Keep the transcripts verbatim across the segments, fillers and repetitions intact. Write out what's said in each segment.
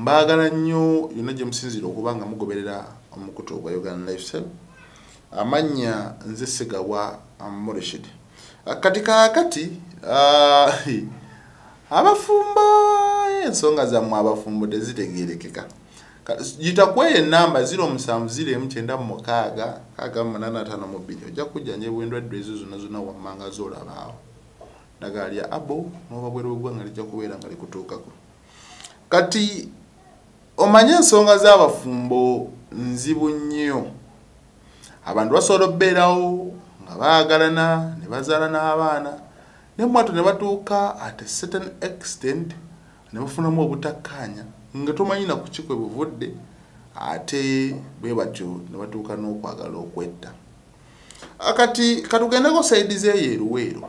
mbagala nnyo yonna gye musinzira okuba nga mugoberera omukutu ogwa Uganda Lifestyle. Amanya nze Segawa Amoreshid. Kati kakati uh, abafumbo ensonga zammwe abafumbo tezitegeerekeka. Jitakweye namba zero musanvu ziro emu kyenda mukaaga kaaga munana ataano mu bbiri ojja kujjanjabwa endwadde ezo zonna zonna wammanga z'olabaawo. Ddagala lya abo n'oba bwero bw'eggwanga lijja kubeera nga likutuukako. Kati omanye ensonga z'abafumbo nzibu nnyo. Abantu basobola okubeerawo nga baagalana ne bazaala n'abaana ne mwatu ne batuuka at a certain extent ne bafunamu obutakkaanya nga tomanyi na ku kikwe buvudde ate bwe batyo ne batuuka n'okwagala okwetta. Akati katugendeko sayidi z'eyeeruweeru.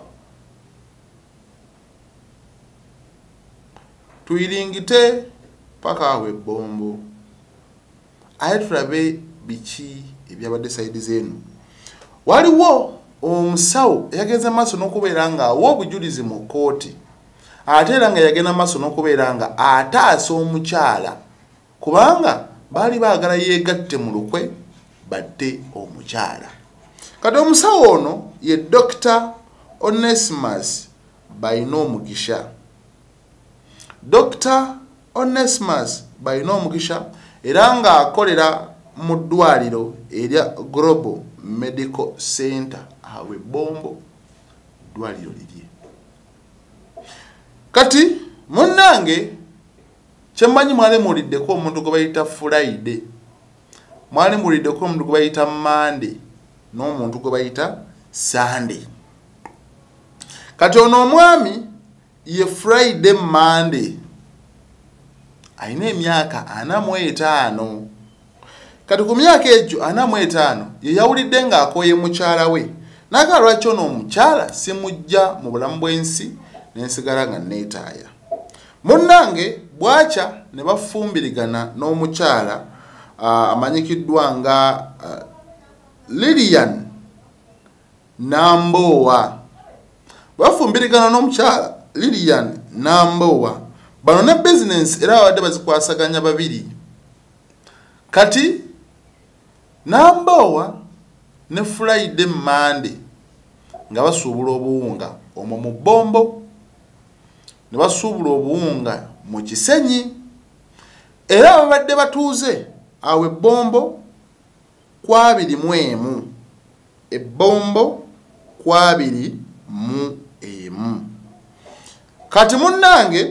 Tuyiringite paka awe bombo. Aye tulabe biki ebyabadde sayidi z'enu. Waliwo omusawo yagenze maaso n'okubeera nga awa obujulizi mu kkooti. Ate era nga yagenda maaso n'okubeera nga ataasa omukyala kubanga baali baagala yeegatte mu lukwe badde omukyala. Kati omusawo ono ye Dokita Onesimus Bayina Omugisha. Dokita Onesimus Bayina Omugisha era nga akolera mu ddwaliro erya Global Medical Center awe bombo ddwaliro lirye. Kati munnange kyemmanyi mwali muwuliddeko omuntu gwe bayita Friday, mwali muwuliddeko omuntu gwe bayita Monday n'omuntu gwe bayita Sunday. Kati ono omwami ye Friday Monday ayina emyaka ana mu etaano. Kati ku myaka egyo ana mu etaano ye yawulidde ng'akooye mukyala we n'agamba lwaki ono omukyala simujja mu bulamu bw'ensi n'ensigala nga neetaaya. Munnange bwakya ne bafumbirigana n'omukyala uh, amanyikiddwa nga uh, Lilian Nambowa. Bafumbirigana n'omukyala Lilian Nambowa. Bano ne business era wadde bazikwasaganya babiri. Kati Nambowa ne Friday Monday nga basuubula obuwunga omwo mu bombo ne basuubula obuwunga mu kisenyi era babadde batuuze awe bombo kwabiri mu emu. Ebbombo kwabiri mu emu. Kati munnange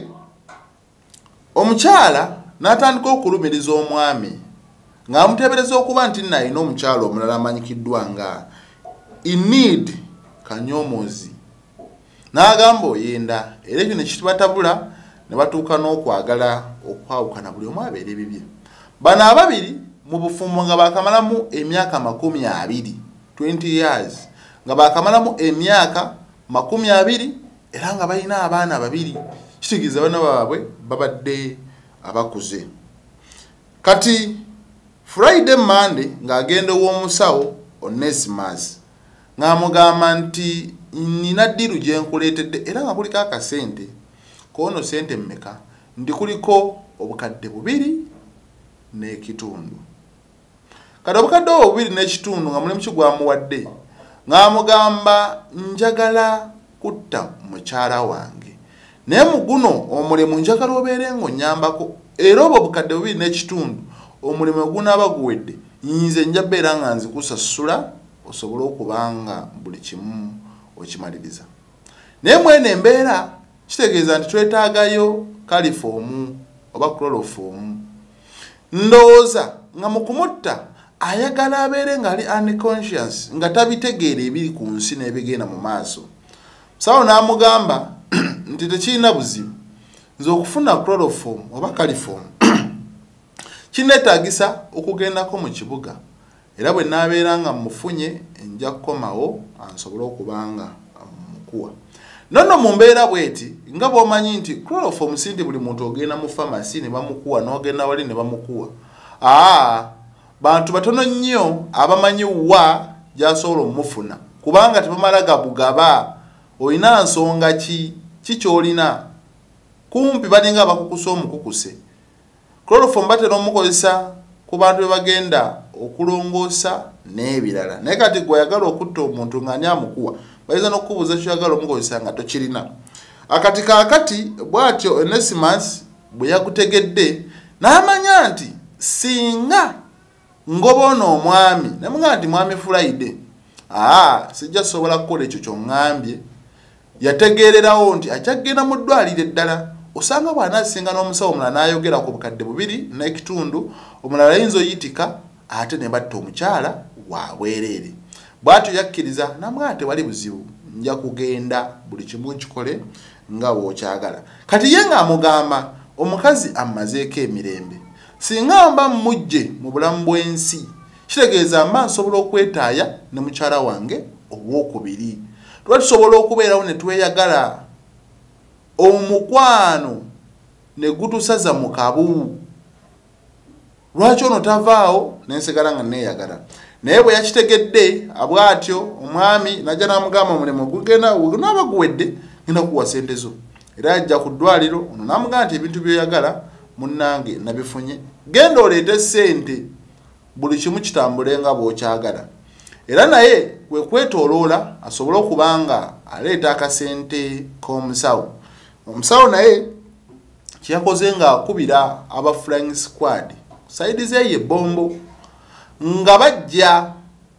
omukyala n'atandika okulumiriza omwami ng'amuteebereza okuba nti nayina omukyala omulala amanyikiddwa nga Enid Kanyomozi. N'agamba oyenda era ekyo ne kibatabula ne batuuka n'okwagala okwawukana buli omu abeera ebibye. Bano ababiri mu bufumbo nga baakamalamu emyaka makumi abiri twenty years nga baakamalamu emyaka makumi abiri era nga balina abaana babiri. Kitegeeza abaana baabwe babadde abakuze. Kati Friday Monday ng'agenda ow'omusawo Onesimus ng'amugamba nti nina ddiru gye nkuleetedde era nga kuliko akasente koono sente mmeka ndi kuliko obukadde bubiri n'ekitundu. Kati obukadde obwo bubiri n'ekitundu nga mulimu ki gwamuwadde ng'amugamba njagala kutta mukyala wange naye mu guno omulimu njagala obeere ng'onnyambako era obwo obukadde bubiri n'ekitundu omulimu gunaaba guwedde nze nja beera nga nzikusasula osobole okubanga buli kimu okimaliriza. Naye mwene embeera kitegeeza nti twetaagayo kalifoomu oba chloroform. Ndowooza nga mu kumutta ayagala abeere nga ali unconscious nga tabitegeera ebiri ku nsi n'ebigenda mu maaso. Sawo n'amugamba nti tekirina buzibu nze okufuna chloroform oba caliform kineetaagisa okugendako mu kibuga era bwe naabeera nga mufunye nja kukomawo ansobole okubanga mukuwa. Nono mu mbeera bweti nga bw'omanyi nti chloroform si nti buli muntu ogenda mu pharmacy ne bamukuwa n'ogenda wali ne bamukuwa. Aa bantu batono nnyo abamanyi wa gy'asobola omufuna kubanga tebamala gabugaba. Olina nsonga ki kikyolina kumpi balinga abakukusa omukukuse chloroform batera omukozesa ku bantu be bagenda okulongoosa n'ebirala naye kati gwe oyagala okutta omuntu nga ani amukuwa bayinza n'okukubuuza kyoyagala omukozesa nga tokirina. Akati kaakati bw'atyo Onesimus bwe yagutegedde n'amanya nti singa ngoboona omwami namugamba nti mwami Friday aa sijja sobola kukola ekyo ky'oŋŋambye. Yategeererawo nti akyagenda mu ddwaliro eddala osanga bw'anaasinga n'omusawo omulala n'ayogera ku bukadde bubiri n'ekitundu omulala ayinza oyitika ate ne batta omukyala wa bwereere. Bw'atyo yakkiriza namugamba tewali buzibu nja kugenda buli kimu kikole nga bw'okyagala. Kati ye ng'amugamba omukazi ammazeeko emirembe singa mba mmujje mu bulamu bw'ensi kitegeeza mba nsobola okwetaaya ne mukyala wange ow'okubiri. Tuba tusobola okubeerawo ne tweyagala omukwano ne gutusaza mu kabu. Lwaki ono tavaawo nensigala nga neeyagala. Naye bwe yakitegedde abwatyo omwami najja n'amugamba omulimu gugenda gunaaba guwedde ngenda kuwa ssente zo. Era ajja ku ddwaliro ono n'amugamba nti ebintu by'oyagala munnange nabifunye genda oleete ssente buli kimu kitambule nga bw'okyagala. Era naye kwe kwetooloola asobole okubanga aleeta akasente k'omusawo. Omusawo naye kyeyakoze ng'akubira aba flying squad saidi ze ye bombo nga bajja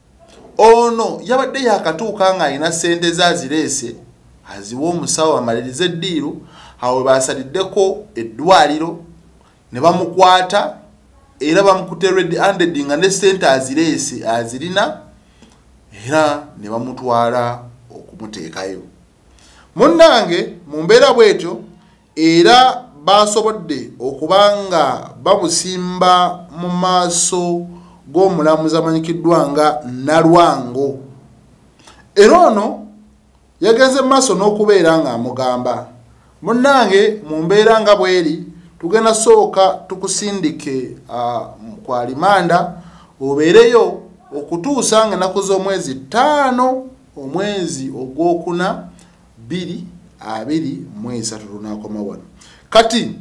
ono yabadde yakatuuka ng'alina ssente zazireese aziwa omusawo amaliriza eddiiru awo baasaliddeko eddwaliro ne bamukwata era bamukutte red handed nga ne ssente azireese azirina era ne bamutwala okumuteekayo. Munnange mu mbeera bwetyo era basobodde okubanga bamusimba mu maaso g'omulamuzi amanyikiddwa nga Nalwango. Era ono yagenze maaso n'okubeera ng'amugamba munnange mu mbeera nga bweri tugenda sooka tukusindike uh, kwa limanda obeereyo okutuusa nga ennaku z'omwezi ttaano omwezi ogwokuna bbiri abiri mu esatu lunaakoma wano. Kati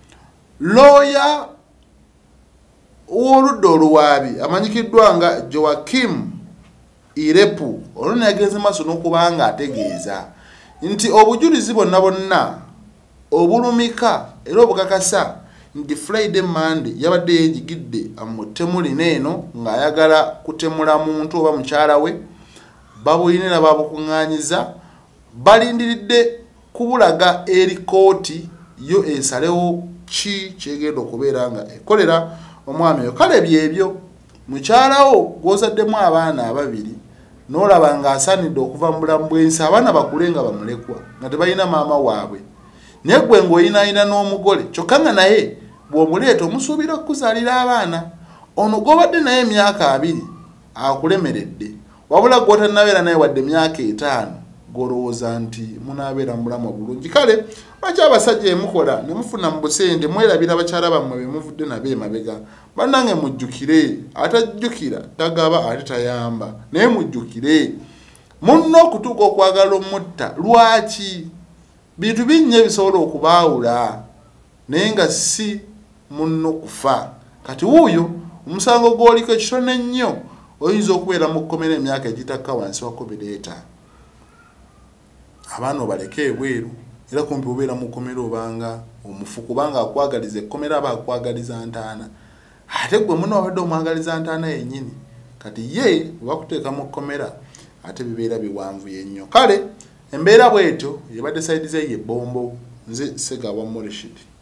looya w'oludda oluwaabi amanyikiddwa nga Joakim Irepu olwo yagenze maaso n'okubanga ategeeza nti obujulizi bonna bonna obulumika era obukakasa nti Friday Monday yabadde yeenjigidde amutemuli neeno ng'ayagala kutemula muntu oba mukyala we babuyinira babukuŋŋaanyiza balindiridde kubulaga eri kooti yo esalewo ki kyegenda okubeera nga ekolera omwami oyo. Kale byebyo mukyalawo gw'ozaddemu abaana ababiri n'olaba ng'asaanidde okuva mu bulamu bw'ensi abaana bakule nga bamulekwa nga tebalina maama waabwe naye gwe ng'oyinaayina n'omugole kyokka nga naye bw'omuleeta omusuubira okukuzaalira abaana ono gw'obadde naye emyaka abiri akulemeredde wabula gw'otannabeera naye wadde emyaka etaano golowooza nti munaabeera mu bulamu obulungi. Kale lwaki abasajja emukola ne mufuna mu busente mwerabira bakyala bammwe be muvudde nabo emabega bannange mujjukire atajjukira tagaba ate tayamba naye mujjukire munno okutuuka okwagala omutta lwaki bintu binnya ebisobola okubaawula naye nga si munno kufa. Kati wuuyo omusango gw'oliko ekitono ennyo oyinza okubeera mu kkomera emyaka egitakka wansi wa kkumi n'etaano. Abaana obaleke ebweru era kumpi obeera mu kkomera obanga omufu kubanga akwagaliza ekkomera aba akwagaliza ntaana ate gwe muno wabadde omwagaliza ntaana yennyini kati ye bakuteeka mu kkomera ate bibeera biwanvuye nnyo. Kale embeera bwetyo yabadde saidi ze ye bombo nze Ssegawa Morishid.